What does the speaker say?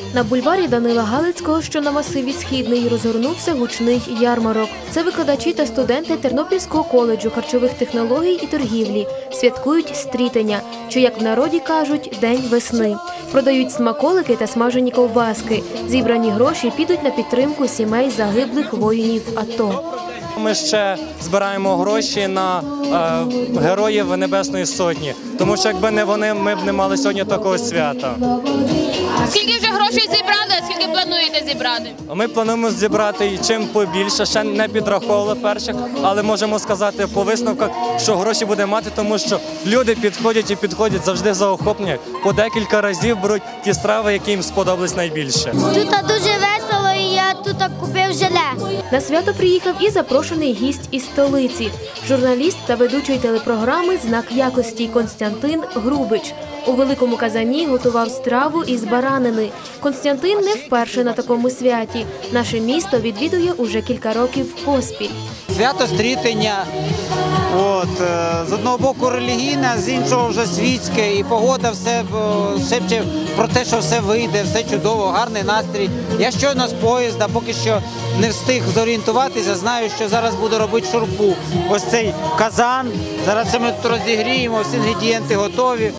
На бульварі Данила Галицького, що на масиві Східний, розгорнувся гучний ярмарок. Це викладачі та студенти Тернопільського коледжу харчових технологій і торгівлі святкують стрітення, що, як в народі кажуть, День весни. Продають смаколики та смажені ковбаски. Зібрані гроші підуть на підтримку сімей загиблих воїнів АТО. Ми ще збираємо гроші на героїв Небесної Сотні, тому що якби не вони, ми б не мали сьогодні такого свята. Скільки вже грошей зібрали, а скільки плануєте зібрати? Ми плануємо зібрати чим побільше, ще не підраховували перших, але можемо сказати по висновках, що гроші буде мати, тому що люди підходять і підходять завжди заохоплення, по декілька разів беруть ті страви, які їм сподобались найбільше. Тут дуже весело і я тут купив желе. На свято приїхав і запрошений гість із столиці – журналіст та ведучий телепрограми «Знак якості» Костянтин Грубич. У великому казані готував страву із баранини. Костянтин не вперше на такому святі. Наше місто відвідує уже кілька років поспіль. Свято стрітення, з одного боку релігійне, з іншого вже світське, і погода все шепче про те, що все вийде, все чудово, гарний настрій. Я щойно з поїзда, поки що не встиг зорієнтуватися, знаю, що зараз буду робити шурпу. Ось цей казан, зараз це ми тут розігріємо, всі інгредієнти готові.